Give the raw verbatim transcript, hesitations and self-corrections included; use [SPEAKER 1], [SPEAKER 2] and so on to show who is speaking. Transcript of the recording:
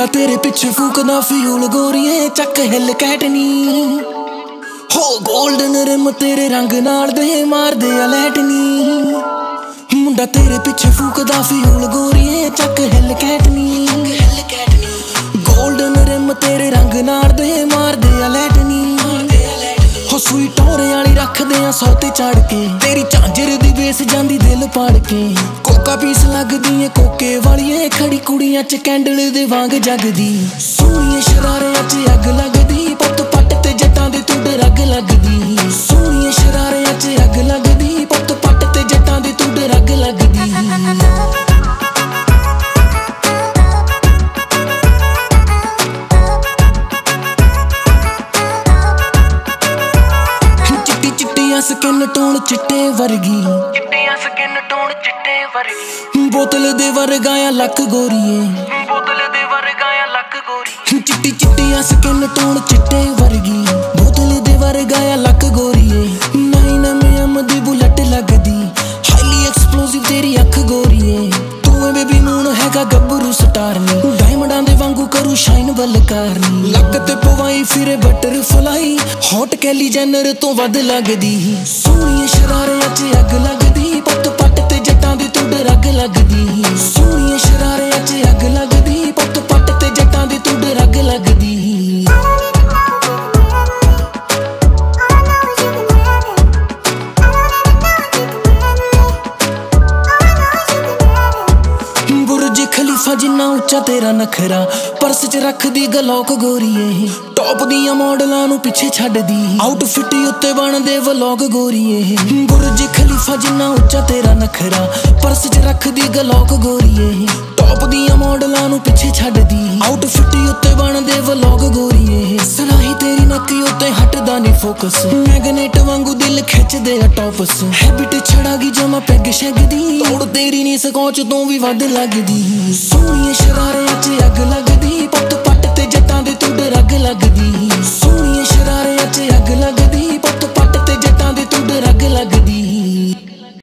[SPEAKER 1] मुंडा तेरे पिछे फूकदा फ्यूल गोरीए चक हिल कैटनी हो गोल्डन रिम तेरे रंग नाल दे मार दे लैटनी मुंडा तेरे पिछे फूकदा फ्यूल गोरीए चक हिल कैटनी गोल्डन रिम तेरे रंग नाल दे मार दे लैटनी हो सुई टोरे वाली रखदे आ सौते चढ़ के तेरी झांजर दी बेस जांदी दिल पाड़ के कोका पीस लगदी है कोके वाली खड़ी कुड़ियां च कैंडल दे वांग जगदी सोहणिए शरारियां च अग लगदी पुत पट ते जट्टां दे तुंड रग लगदी सोहणिए शरारियां च अग लगदी पुत पट ते जट्टां दे तुंड रग लगदी स्किन टोन चिट्टे वर्गी चिट्टियां स्किन टोन चिट्टे वर्गी बोतल दे वर्गाया लक गोरीए बोतल दे वर्गाया लक गोरी चिट्टी चिट्टियां स्किन टोन चिट्टे वर्गी बोतल दे वर्गाया लक गोरीए नाइन एम एम दी बुलेट लगदी हाईली एक्सप्लोसिव तेरी अख गोरीए तू बेबी मून हैगा गब्बरू स्टार नी डायमंडां दे वांगू करू शाइन बलकारनी लक ते पवाई फिरे बटरफ्लाई हॉट कैली जेनर तो वध लगदी सोहणिए शरारियां च अग लगदी पुत पट ते जट्टां दे तुंड रग लगदी सोहणिए शरारियां च अग लगदी पुत पट ते जट्टां दे तुंड रग लगदी बुर्ज खलीफा जिन्ना उच्चा तेरा नखरा पर्स च रखदी गलौक गोरीए टॉप दियां मॉडलां नूं पिछे छड्डदी आउटफिट उत्ते बनदे व्लॉग गोरीए बुर्ज खलीफा जिन्ना उच्चा तेरा नखरा पर्स च रखदी गलौक गोरीए टॉप दियां मॉडलां नूं पिछे छड्डदी आउटफिट उत्ते बनदे व्लॉग गोरीए सलाही तेरी नक्की उत्ते हटदा नी फोकस मैगनेट वांगू दिल खिचदे आ टॉपस हैबिट छड़ा गई जमा पैग शैग दी तोड़ तेरी नी सकौच तों भी वध लगदी सोहणिए शरारियां च अग लगदी